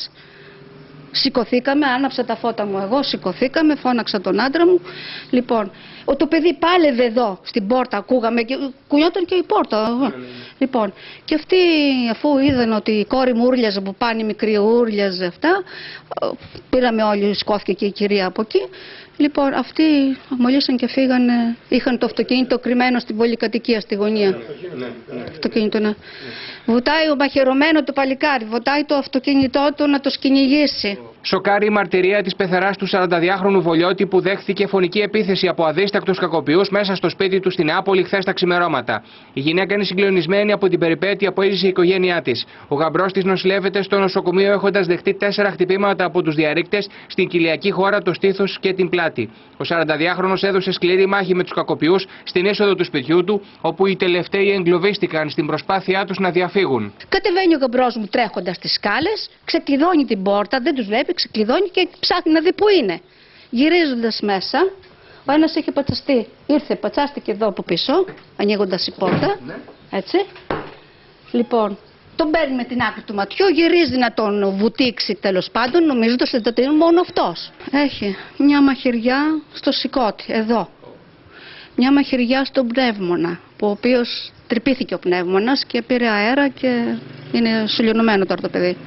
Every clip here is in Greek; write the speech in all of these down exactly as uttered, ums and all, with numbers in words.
μας. Σηκωθήκαμε, άναψα τα φώτα μου εγώ, σηκωθήκαμε, φώναξα τον άντρα μου. Λοιπόν, το παιδί πάλευε εδώ στην πόρτα, ακούγαμε και κουνιόταν και η πόρτα. Mm. Λοιπόν, και αυτοί αφού είδαν ότι η κόρη μου ούρλιαζε από πάνω, η μικρή ούρλιαζε αυτά, πήραμε όλοι, σκόθηκε και η κυρία από εκεί. Λοιπόν, αυτοί μολύσαν και φύγανε, είχαν το αυτοκίνητο κρυμμένο στην πολυκατοικία, στη γωνία. Ναι, ναι, ναι. Αυτοκίνητο, ναι. Ναι. Βουτάει ο μαχαιρωμένο το παλικάρι, βουτάει το αυτοκίνητό του να το σκυνηγήσει. Σοκάρει η μαρτυρία της πεθεράς του σαρανταδυάχρονου Βολιώτη που δέχθηκε φωνική επίθεση από αδίστακτους κακοποιούς μέσα στο σπίτι του στην Νεάπολη χθες τα ξημερώματα. Η γυναίκα είναι συγκλονισμένη από την περιπέτεια που έζησε η οικογένειά της. Ο γαμπρός της νοσηλεύεται στο νοσοκομείο έχοντας δεχτεί τέσσερα χτυπήματα από τους διαρρήκτες στην κοιλιακή χώρα, το στήθος και την πλάτη. Ο σαρανταδυάχρονος έδωσε σκληρή μάχη με τους κακοποιούς στην είσοδο του σπιτιού του, όπου οι τελευταίοι εγκλωβίστηκαν στην προσπάθειά τους να διαφύγουν. Κατεβαίνει ο γαμπρός μου τρέχοντας στις σκάλες, ξεκλειδώνει την πόρτα, δεν τους βλέπει, ξεκλειδώνει και ψάχνει να δει που είναι. Γυρίζοντας μέσα, ο ένας είχε πατσαστεί. Ήρθε, πατσάστηκε εδώ από πίσω, ανοίγοντας η πόρτα. Έτσι. Λοιπόν, τον παίρνει με την άκρη του ματιού, γυρίζει να τον βουτήξει τέλος πάντων, νομίζοντας ότι είναι μόνο αυτός. Έχει μια μαχαιριά στο σηκώτη, εδώ. Μια μαχαιριά στον πνεύμονα, ο οποίος τρυπήθηκε ο πνεύμονας και πήρε αέρα και είναι σουλιωνωμένο τώρα το παιδί.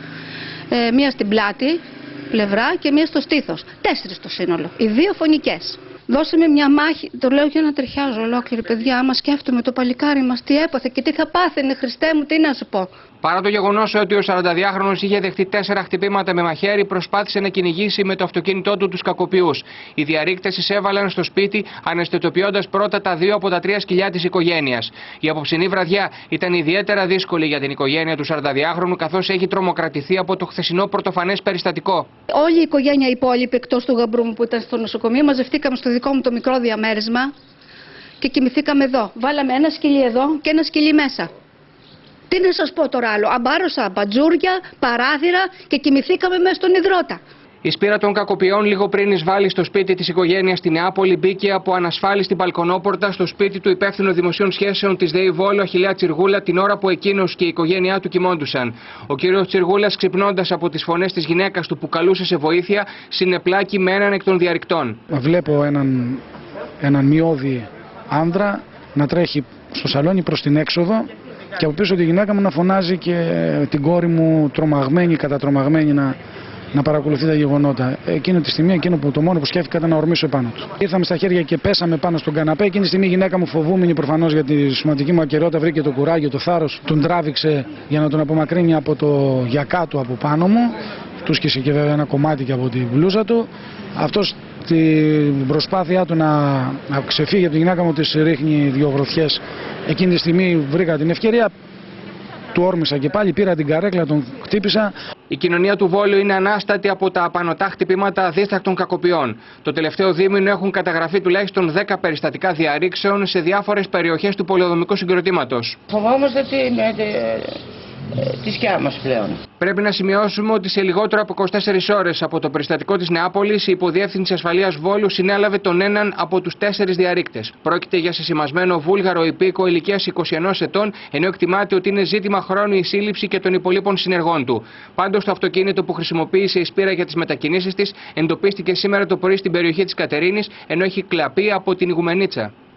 Ε, μία στην πλάτη, πλευρά και μία στο στήθος. Τέσσερις στο σύνολο. Οι δύο φωνικές. Δώσαμε μια μάχη, το λέω για να τριχιάζω ολόκληρη παιδιά, άμα σκέφτομαι το παλικάρι μας τι έπαθε και τι θα πάθαινε, Χριστέ μου, τι να σου πω. Παρά το γεγονός ότι ο σαρανταδυάχρονος είχε δεχτεί τέσσερα χτυπήματα με μαχαίρι, προσπάθησε να κυνηγήσει με το αυτοκίνητό του τους κακοποιούς. Οι διαρρήκτες εισέβαλαν στο σπίτι, αναισθητοποιώντας πρώτα τα δύο από τα τρία σκυλιά της οικογένειας. Η απόψινή βραδιά ήταν ιδιαίτερα δύσκολη για την οικογένεια του σαρανταδυάχρονου, καθώς έχει τρομοκρατηθεί από το χθεσινό πρωτοφανές περιστατικό. Όλη η οικογένεια η υπόλοιπη, εκτός του γαμπρού μου που ήταν στο νοσοκομείο, μαζευτήκαμε στο δικό μου το μικρό διαμέρισμα και κοιμηθήκαμε εδώ. Βάλαμε ένα σκυλί εδώ και ένα σκυλί μέσα. Τι να σας πω τώρα άλλο, αμπάρωσα μπατζούρια, παράθυρα και κοιμηθήκαμε μέσα στον υδρότα. Η σπήρα των κακοποιών λίγο πριν εισβάλλει στο σπίτι της οικογένειας στη Νεάπολη μπήκε από ανασφάλιστη μπαλκονόπορτα στο σπίτι του υπεύθυνου δημοσίων σχέσεων της ΔΕΗ Βόλου, Αχιλλέα Τσιργούλα, την ώρα που εκείνος και η οικογένειά του κοιμόντουσαν. Ο κύριος Τσιργούλας, ξυπνώντας από τις φωνές της γυναίκας του που καλούσε σε βοήθεια, συνεπλάκη με έναν εκ των διαρρηκτών. Βλέπω έναν, έναν μειώδη άνδρα να τρέχει στο σαλόνι προς την έξοδο. Και από πίσω τη γυναίκα μου να φωνάζει και την κόρη μου τρομαγμένη, κατατρομαγμένη να, να παρακολουθεί τα γεγονότα. Εκείνη τη στιγμή, εκείνο που το μόνο που σκέφτηκα ήταν να ορμήσω επάνω του. Ήρθαμε στα χέρια και πέσαμε πάνω στον καναπέ. Εκείνη τη στιγμή η γυναίκα μου, φοβούμενη προφανώς για τη σωματική μου ακεραιότητα, βρήκε το κουράγιο, το θάρρος, τον τράβηξε για να τον απομακρύνει από το γιακά του από πάνω μου. Του σκίσε και βέβαια ένα κομμάτι και από τη μπλούζα του. Αυτός την προσπάθειά του να, να ξεφύγει από τη γυναίκα μου της ρίχνει δύο γροθιές. Εκείνη τη στιγμή βρήκα την ευκαιρία, του όρμησα και πάλι, πήρα την καρέκλα, τον χτύπησα. Η κοινωνία του Βόλου είναι ανάστατη από τα απανωτά χτυπήματα αδίστακτων κακοποιών. Το τελευταίο δίμηνο έχουν καταγραφεί τουλάχιστον δέκα περιστατικά διαρρήξεων σε διάφορες περιοχές του πολεοδομικού συγκροτήματος. Φοβόμαστε την, τη σκιά μας πλέον. Πρέπει να σημειώσουμε ότι σε λιγότερο από είκοσι τέσσερις ώρες από το περιστατικό της Νεάπολης, η Υποδιεύθυνση Ασφαλείας Βόλου συνέλαβε τον έναν από τους τέσσερις διαρρήκτες. Πρόκειται για σεσημασμένο Βούλγαρο υπήκο ηλικίας είκοσι ενός ετών, ενώ εκτιμάται ότι είναι ζήτημα χρόνου η σύλληψη και των υπολείπων συνεργών του. Πάντως, το αυτοκίνητο που χρησιμοποίησε η Σπύρα για τις μετακινήσεις της εντοπίστηκε σήμερα το πρωί στην περιοχή της Κατερίνης, ενώ έχει κλαπεί από την Ιγουμενίτσα.